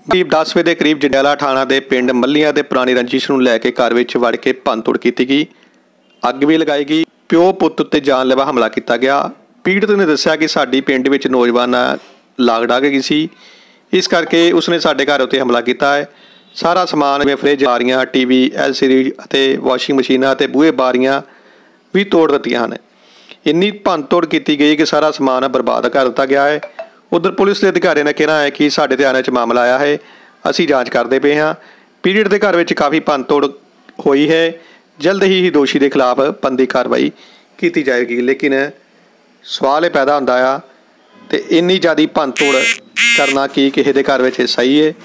करीब 10 ਵਜੇ ਦੇ ਕਰੀਬ ਜੰਡਿਆਲਾ ਥਾਣਾ ਦੇ ਪਿੰਡ ਮੱਲੀਆਂ ਦੇ ਪੁਰਾਣੀ ਰੰਜਿਸ਼ ਨੂੰ ਲੈ ਕੇ ਘਰ ਵਿੱਚ ਵੜ ਕੇ ਭੰਨਤੋੜ ਕੀਤੀ ਗਈ। ਅੱਗ ਵੀ ਲਗਾਈ ਗਈ। ਪਿਓ ਪੁੱਤ ਉੱਤੇ ਜਾਨਲੇਵਾ ਹਮਲਾ ਕੀਤਾ ਗਿਆ। ਪੀੜਤ ਨੇ ਦੱਸਿਆ ਕਿ ਸਾਡੀ ਪਿੰਡ ਵਿੱਚ ਨੌਜਵਾਨ ਲਾਗ ਡਾਗ ਗਈ ਸੀ, ਇਸ ਕਰਕੇ ਉਸਨੇ ਸਾਡੇ ਘਰ ਉੱਤੇ ਹਮਲਾ ਕੀਤਾ ਹੈ। ਸਾਰਾ ਸਮਾਨ ਜਿਵੇਂ ਫਰਿੱਜ, ਬਾਰੀਆਂ, टीवी, LCD ਅਤੇ ਵਾਸ਼ਿੰਗ ਮਸ਼ੀਨਾਂ ਅਤੇ ਬੂਹੇ ਬਾਰੀਆਂ ਵੀ ਤੋੜ ਦਿੱਤੀਆਂ ਹਨ। ਇੰਨੀ ਭੰਨਤੋੜ ਕੀਤੀ ਗਈ ਕਿ ਸਾਰਾ ਸਮਾਨ ਬਰਬਾਦ ਕਰ ਦਿੱਤਾ ਗਿਆ ਹੈ। उधर पुलिस के अधिकारी ने कहना है कि साढ़े ध्यान च मामला आया है, असी जांच करते पे हाँ। पीरियड के घर में काफ़ी भंनतोड़ हुई है। जल्द ही दोषी के खिलाफ बनती कार्रवाई की जाएगी। लेकिन सवाल यह पैदा होता है तो इन्नी ज़्यादा भंनतोड़ करना कि किसी के घर में सही है।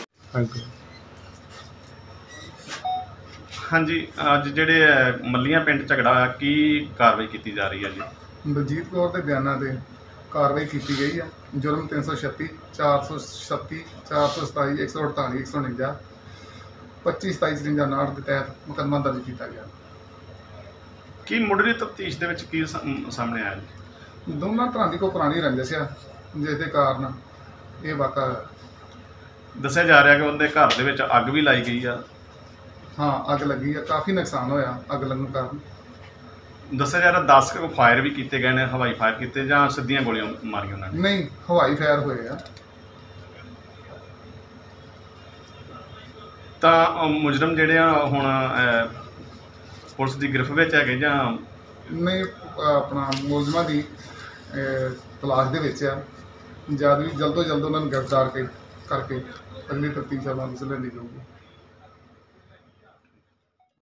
हाँ जी, अज जेडे मल्लियां पिंड झगड़ा की कार्रवाई की जा रही है जी? बलजीत कौर के बयानों से कार्रवाई की गई है। जुर्म 336, 437, 427, 148, 149, 25, 27, 59 के तहत मुकदमा दर्ज किया गया। की मुढ़ली तफ्तीश दे विच की सामने आया जी? दोनों तरह की कोई पुरानी रंजिश है जिसके कारण ये वाक़ा दस्सिया जा रहा कि उनके घर दे विच अग भी लाई गई है। हाँ, अग लगी है, काफ़ी नुकसान होया अग लगन कारण। दस्सिया जा रहा 10 फायर भी किए गए हैं, हवाई फायर किए जां सीधियां गोलियां मारियां उन्होंने? नहीं, हवाई फायर हुए हैं। तो मुजरम जिहड़े हुण पुलिस की गिरफ्त विच है जां नहीं? अपना मुलजमां की तलाश दे विच है। जल्द तो जल्द उन्होंने गिरफ्तार करके अगली तफ्तीश अमल च लैंदी जाऊगी।